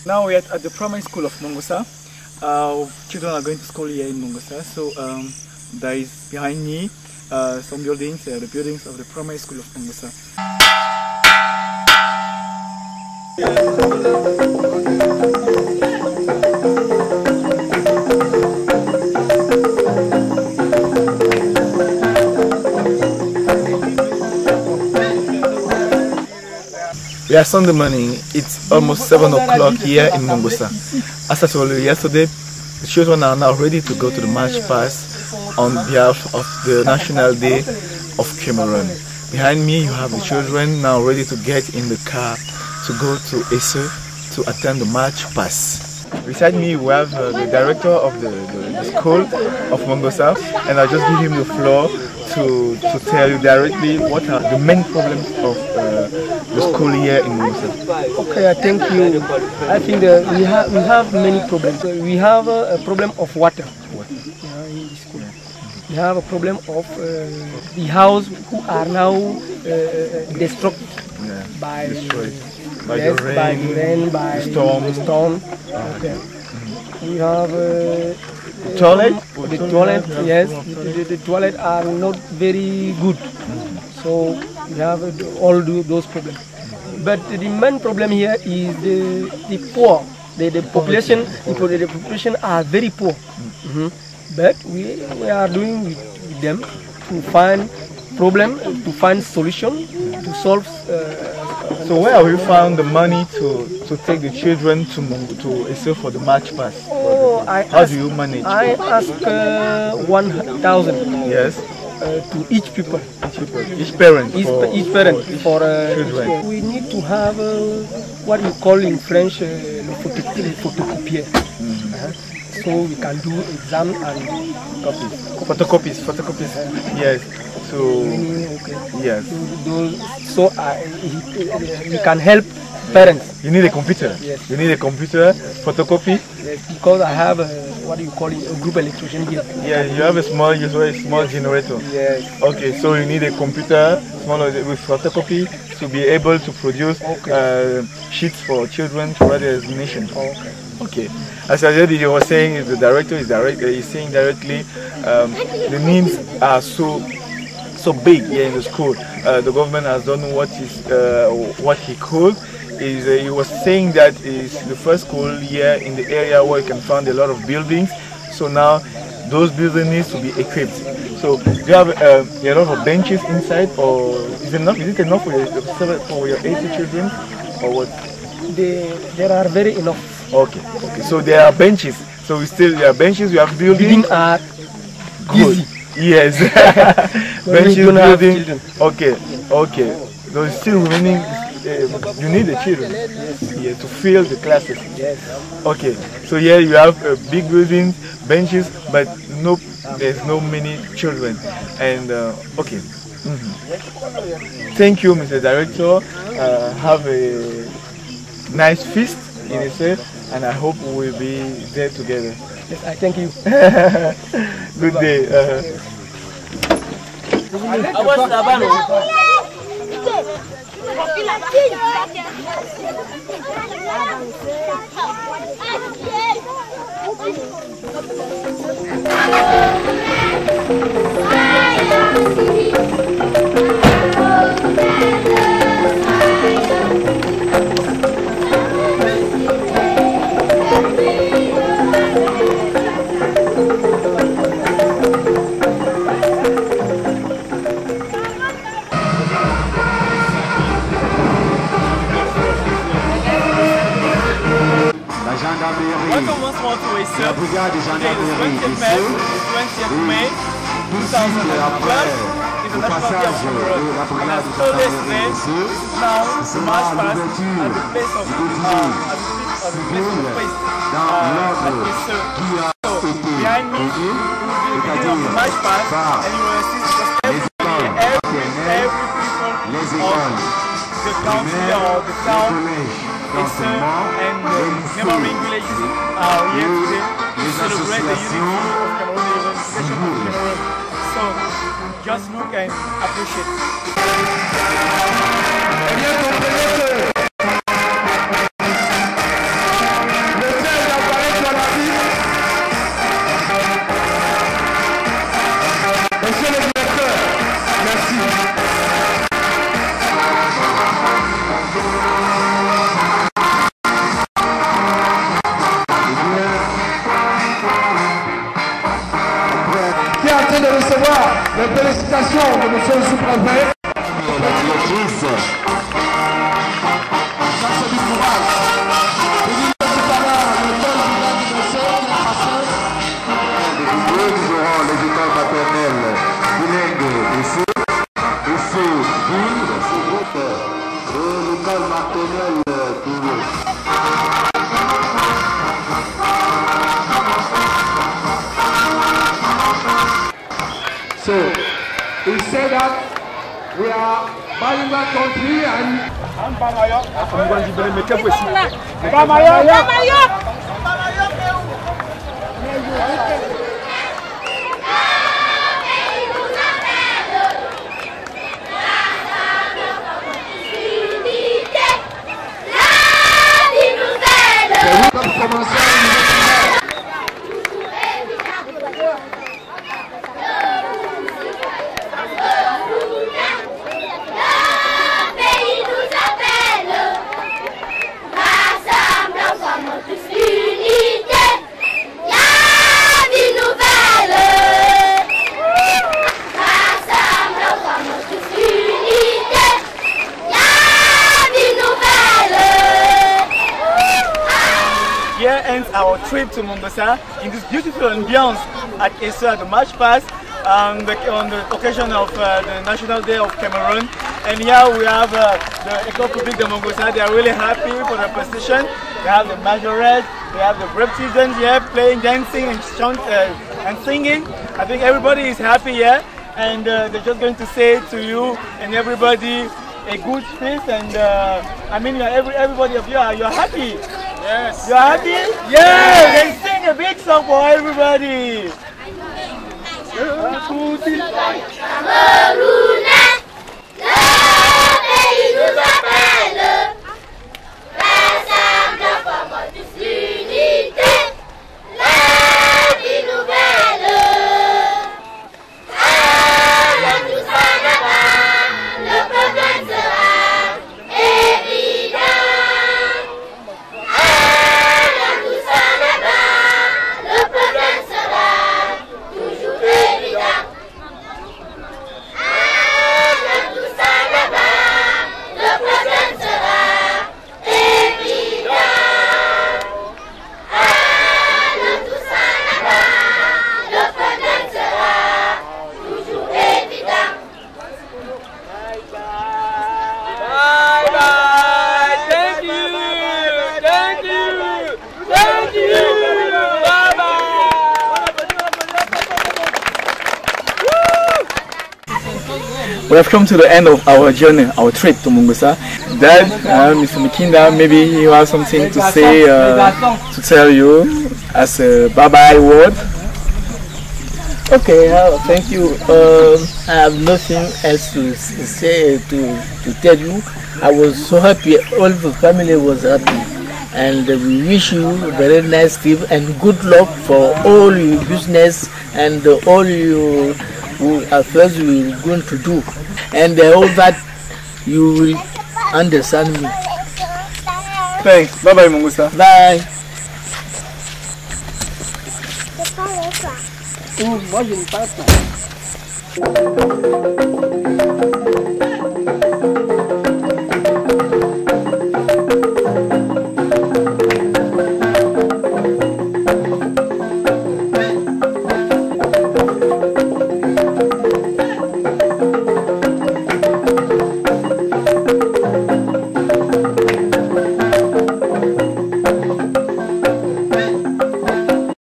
Now we are at the primary school of Mongosa. Children are going to school here in Mongosa. So there is behind me some buildings, the buildings of the primary school of Mongosa. We are Sunday morning. It's almost 7 o'clock here in Mongosa. As I told you yesterday, the children are now ready to go to the march past on behalf of the National Day of Cameroon. Behind me you have the children now ready to get in the car to go to Esse to attend the march past. Beside me we have the director of the school of Mongosa, and I'll just give him the floor to tell you directly what are the main problems of the school here in Mongosa. Okay, thank you. I think we have many problems. We have a problem of water in the school. We have a problem of the house who are now destroyed by the rain, by the storm. Okay. We have the toilet, yes. The toilet are not very good. So we have all those problems. But the main problem here is the poor. The population are very poor. But we are doing with them to find problem, to find solution, to solve. So where have you found the money to take the children to Esse for the march past? How do you manage? I ask 1,000. Yes. To each people. Each parent. Each parent for children. We need to have what you call in French photocopier. So we can do exam and photocopies. Yes. So yes. So we can help parents. You need a computer. Yes. You need a computer, photocopy. Yes, because I have what do you call it, a group electrician here. Yeah, you have a small generator. Yes. Okay, so you need a computer, small with photocopy, to be able to produce sheets for children to write their examination. Okay. As I said, you were saying, the director is saying directly, the needs are so big here in the school. The government has done what he could. He was saying that it's the first school here in the area where you can find a lot of buildings. So now those buildings need to be equipped. So do you have a lot of benches inside, or is it enough for your 80 children, or what? There are very enough. Okay. So there are benches. So there are benches. You have buildings. Are good. Easy. Yes. Benches, building. Okay. So still remaining. You need the children here to fill the classes. Yes. Okay. So here you have big buildings, benches, but there's no many children. And okay. Thank you, Mr. Director. Have a nice feast in Esse, and I hope we will be there together. Yes, I thank you. Good day. La brigade de gendarmerie ici, 20th May 2012 is the National Day of Cameroon. And as told yesterday, this is now the march past at the place of place at Esse. So behind me will be the beginning of the march past, and you will see every people of the country or the town, Esse and the neighboring villages are here today to celebrate the unity of Cameroon, the unification of Cameroon. So just look and appreciate. recevoir les félicitations de M. le sous-préfet. La directrice. Ça, c'est du courage. Je disais tout à l'heure, l'école du village du Bessé qui a passé. Nous aurons les écoles maternelles bilingues ici. Ici, ville, ce groupe, et l'école maternelle Toulouse. So, we say that we are bilingual country and Here ends our trip to Mombasa in this beautiful ambience at ESO at the March Past on the occasion of the National Day of Cameroon. And here we have the École Publique de Mombasa. They are really happy for the position. They have the majorettes, they have the brave children here playing, dancing and singing. I think everybody is happy here, and they're just going to say to you and everybody a good feast. And I mean, everybody of you you're happy. Yes. You're happy? Yeah! They sing a big song for everybody. We have come to the end of our journey, our trip to Mombasa. Dad, Mr. Mikinda, maybe you have something to say, to tell you as a bye-bye word. Okay, thank you. I have nothing else to say, to tell you. I was so happy, all the family was happy. And we wish you a very nice trip and good luck for all your business and all your affairs you're going to do. And I hope that you will understand me. Thanks. Bye-bye, Mungusa. Bye. Moi je ne parle pas.